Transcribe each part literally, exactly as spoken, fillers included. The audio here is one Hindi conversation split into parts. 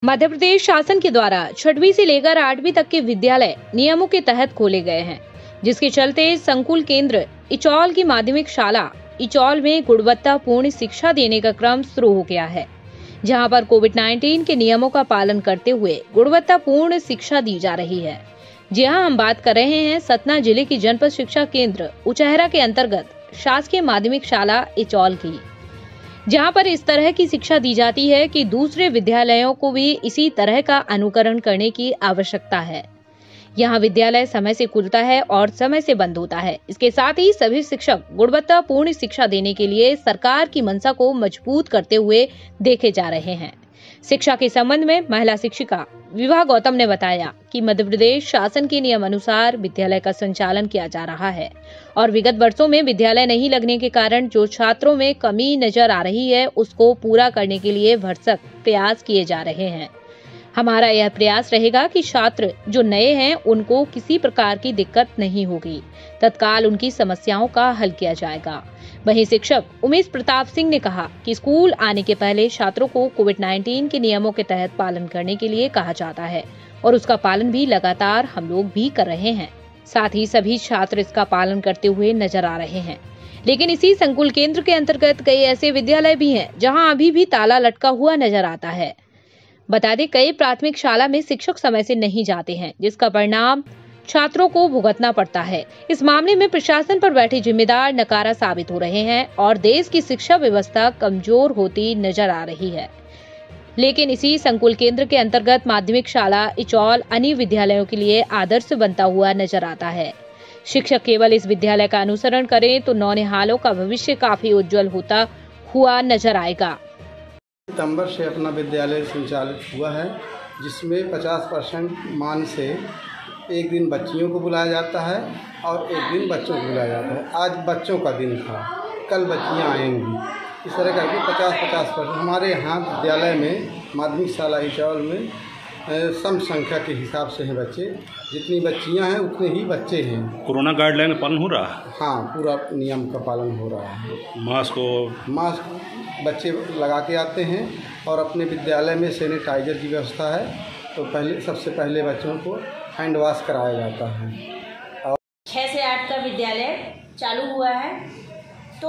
मध्य प्रदेश शासन के द्वारा छठवीं से लेकर आठवीं तक के विद्यालय नियमों के तहत खोले गए हैं, जिसके चलते संकुल केंद्र इचौल की माध्यमिक शाला इचौल में गुणवत्तापूर्ण शिक्षा देने का क्रम शुरू हो गया है, जहां पर कोविड उन्नीस के नियमों का पालन करते हुए गुणवत्तापूर्ण शिक्षा दी जा रही है। जी हां, हम बात कर रहे हैं सतना जिले की जनपद शिक्षा केंद्र उचहरा के अंतर्गत शासकीय माध्यमिक शाला इचौल की, जहां पर इस तरह की शिक्षा दी जाती है कि दूसरे विद्यालयों को भी इसी तरह का अनुकरण करने की आवश्यकता है। यहां विद्यालय समय से खुलता है और समय से बंद होता है। इसके साथ ही सभी शिक्षक गुणवत्तापूर्ण शिक्षा देने के लिए सरकार की मंशा को मजबूत करते हुए देखे जा रहे हैं। शिक्षा के संबंध में महिला शिक्षिका विभा गौतम ने बताया कि मध्य प्रदेश शासन के नियम अनुसार विद्यालय का संचालन किया जा रहा है और विगत वर्षों में विद्यालय नहीं लगने के कारण जो छात्रों में कमी नजर आ रही है, उसको पूरा करने के लिए भरसक प्रयास किए जा रहे हैं। हमारा यह प्रयास रहेगा कि छात्र जो नए हैं उनको किसी प्रकार की दिक्कत नहीं होगी, तत्काल उनकी समस्याओं का हल किया जाएगा। वहीं शिक्षक उमेश प्रताप सिंह ने कहा कि स्कूल आने के पहले छात्रों को कोविड उन्नीस के नियमों के तहत पालन करने के लिए कहा जाता है और उसका पालन भी लगातार हम लोग भी कर रहे हैं। साथ ही सभी छात्र इसका पालन करते हुए नजर आ रहे हैं। लेकिन इसी संकुल केंद्र के अंतर्गत कई ऐसे विद्यालय भी हैं जहां अभी भी ताला लटका हुआ नजर आता है। बता दें, कई प्राथमिक शाला में शिक्षक समय से नहीं जाते हैं, जिसका परिणाम छात्रों को भुगतना पड़ता है। इस मामले में प्रशासन पर बैठे जिम्मेदार नकारा साबित हो रहे हैं और देश की शिक्षा व्यवस्था कमजोर होती नजर आ रही है। लेकिन इसी संकुल केंद्र के अंतर्गत माध्यमिक शाला इचौल अन्य विद्यालयों के लिए आदर्श बनता हुआ नजर आता है। शिक्षक केवल इस विद्यालय का अनुसरण करें तो नौनिहालों का भविष्य काफी उज्जवल होता हुआ नजर आएगा। सितंबर से अपना विद्यालय संचालित हुआ है, जिसमें पचास परसेंट मान से एक दिन बच्चियों को बुलाया जाता है और एक दिन बच्चों को बुलाया जाता है। आज बच्चों का दिन था, कल बच्चियां आएंगी। इस तरह करके पचास पचास परसेंट हमारे यहाँ विद्यालय में माध्यमिक शाला इचौल में सम संख्या के हिसाब से हैं बच्चे। जितनी बच्चियां हैं उतने ही बच्चे हैं। कोरोना गाइडलाइन का पालन हो रहा है? हाँ, पूरा नियम का पालन हो रहा है। मास्क को मास्क बच्चे लगा के आते हैं और अपने विद्यालय में सैनिटाइजर की व्यवस्था है, तो पहले सबसे पहले बच्चों को हैंड वॉश कराया जाता है। और छः से आठ का विद्यालय चालू हुआ है, तो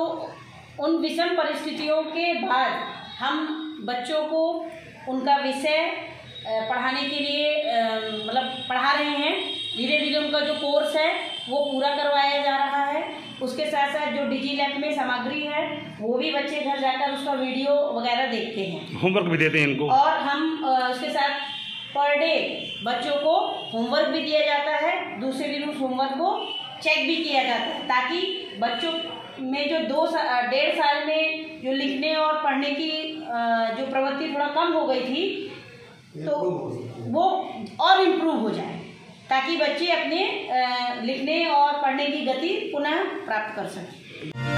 उन विषम परिस्थितियों के बाद हम बच्चों को उनका विषय पढ़ाने के लिए मतलब पढ़ा रहे हैं। धीरे धीरे उनका जो कोर्स है वो पूरा करवाया जा रहा है। उसके साथ साथ जो डिजी लैब में सामग्री है वो भी बच्चे घर जाकर उसका वीडियो वगैरह देखते हैं। होमवर्क भी देते हैं इनको। और हम उसके साथ पर डे बच्चों को होमवर्क भी दिया जाता है। दूसरे दिन उस होमवर्क को चेक भी किया जाता है, ताकि बच्चों में जो दो सा, डेढ़ साल में जो लिखने और पढ़ने की जो प्रवृत्ति थोड़ा कम हो गई थी, तो वो और इम्प्रूव हो जाए, ताकि बच्चे अपने लिखने और पढ़ने की गति पुनः प्राप्त कर सकें।